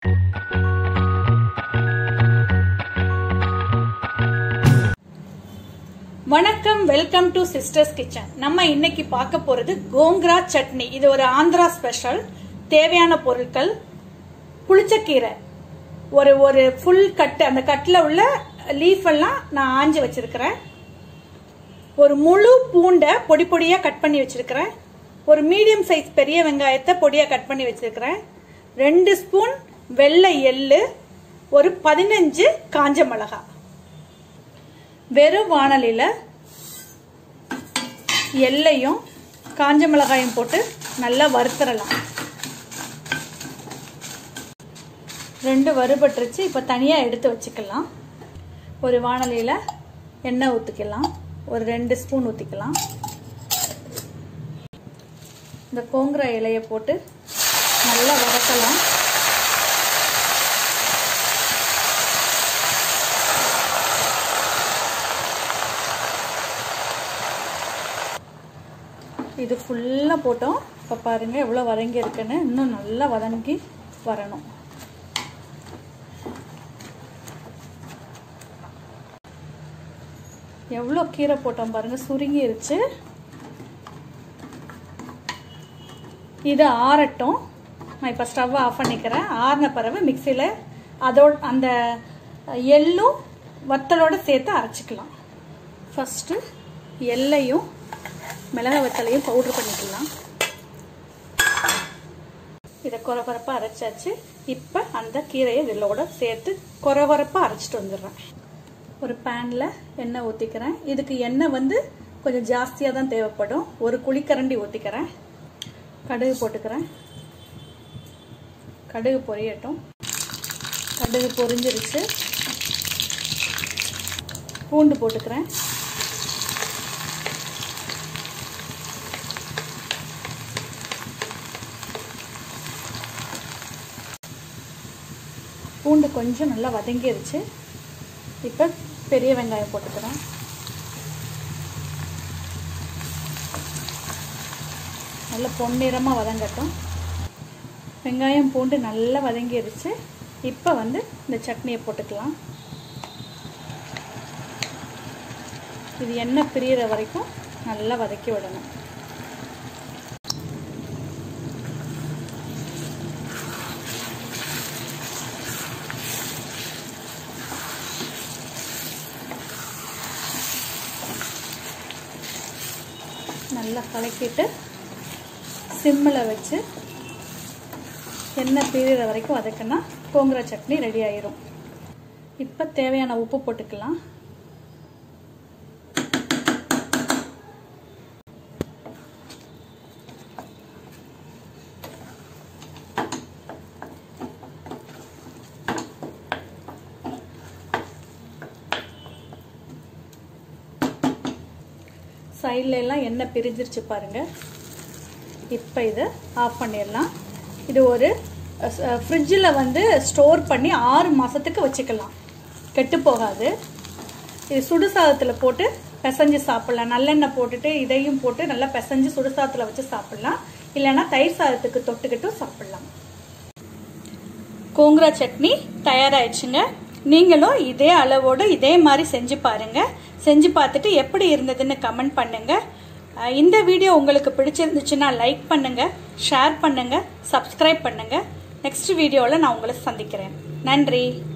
வணக்கம், welcome to sisters kitchen. நம்ம இன்னைக்கு பார்க்க போறது கோங்கரா சட்னி. இது ஒரு ஆந்திரா ஸ்பெஷல். தேவையான பொருட்கள்: புளிச்சக்கீரை ஒரு ஃபுல் கட்டு, அந்த கட்டில் உள்ள லீஃப் எல்லாம் நான் ஆஞ்சி வச்சிருக்கிறேன். ஒரு முழு பூண்டை பொடி பொடியா கட் பண்ணி வச்சிருக்கிறேன். ஒரு மீடியம் சைஸ் பெரிய வெங்காயத்தை பொடியா கட் பண்ணி வச்சிருக்கிறேன். 2 ஸ்பூன் வெள்ளை எள்ளு, ஒரு 15 காஞ்ச மிளகாய். வெறும் வாணலில எல்லையும் காஞ்ச மிளகாயும் போட்டு நல்லா வறுத்தரலாம். 2 வறுபட்டுருச்சு. இப்ப தனியா எடுத்து வச்சுக்கலாம். ஒரு வாணலில எண்ணெய் ஊத்திக்கலாம். ஒரு 2 ஸ்பூன் ஊத்திக்கலாம். இந்த கோங்கரா இலையை போட்டு நல்லா வதக்கலாம். இது ஃபுல்லா போட்டோம். இப்ப பாருங்க எவ்வளவு வதங்கி இருக்குன்னு. இன்னும் நல்லா வதங்கி வரணும். எவ்வளவு கீரை போட்டோம் பாருங்க, சுருங்கிருச்சு. இது ஆறட்டும். நான் இப்ப ஸ்டவ் ஆஃப் பண்ணிக்கிறேன். ஆறின பிறகு மிக்சியில அதோட அந்த எள்ளும் வத்தலோட சேர்த்து அரைச்சிக்கலாம். ஃபர்ஸ்ட் எள்ளையும் மிளகாய் வத்தலையும் பவுடர் பண்ணிக்கலாம். இதை கொரகொரப்பா அரைச்சாச்சு. இப்ப அந்த கீரையை இதோட சேர்த்து கொரகொரப்பா அரைச்சிட்டு வந்துடுறேன். ஒரு பேன்ல எண்ணெய் ஊத்திக்கிறேன். இதுக்கு எண்ணெய் கொஞ்சம் ஜாஸ்தியா தான் தேவைப்படும். ஒரு குழிக்கரண்டி ஊத்திக்கிறேன். கடுகு போட்டுக்கிறேன். கடுகு பொரியட்டும். கடுகு பொரிஞ்சிருச்சு. பூண்டு போட்டுக்கிறேன். பூண்டு கொஞ்சம் நல்லா வதங்கிருச்சு. இப்ப பெரிய வெங்காயம் போட்டுக்கிறேன். நல்லா பொன்னிறமா வதங்கட்டும். வெங்காயம் பூண்டு நல்லா வதங்கிருச்சு. இப்ப இந்த சட்னியை போட்டுக்கலாம். இது எண்ணெய் பிரியிற வரைக்கும் நல்லா வதக்கி விடணும். நல்லா கலக்கிட்டு சிம்மில் வச்சு எண்ணெய் பிரிகிற வரைக்கும் வதக்கினா கோங்கரா சட்னி ரெடி ஆயிரும். இப்போ தேவையான உப்பு போட்டுக்கலாம். சைட்ல எல்லாம் எண்ணெய் பிரிஞ்சிருச்சு பாருங்க. இப்போ இதை ஆஃப் பண்ணிடலாம். இது ஒரு ஃப்ரிட்ஜில் ஸ்டோர் பண்ணி 6 மாசத்துக்கு வச்சுக்கலாம். கெட்டு போகாது. இது சுடுசாதத்தில் போட்டு பிசைஞ்சு சாப்பிடலாம். நல்லெண்ணெய் போட்டுட்டு இதையும் போட்டு நல்லா பிசைஞ்சு சுடுசாதத்தில் வச்சு சாப்பிடலாம். இல்லைன்னா தயிர் சாதத்துக்கு தொட்டுக்கிட்டும் சாப்பிடலாம். கோங்கரா சட்னி தயாராயிடுச்சுங்க. நீங்களும் இதே அளவோடு இதே மாதிரி செஞ்சு பாருங்க. செஞ்சு பார்த்துட்டு எப்படி இருந்ததுன்னு கமெண்ட் பண்ணுங்க. இந்த வீடியோ உங்களுக்கு பிடிச்சிருந்துச்சுன்னா லைக் பண்ணுங்க, ஷேர் பண்ணுங்க, சப்ஸ்கிரைப் பண்ணுங்க. நெக்ஸ்ட் வீடியோவில் நான் உங்களை சந்திக்கிறேன். நன்றி.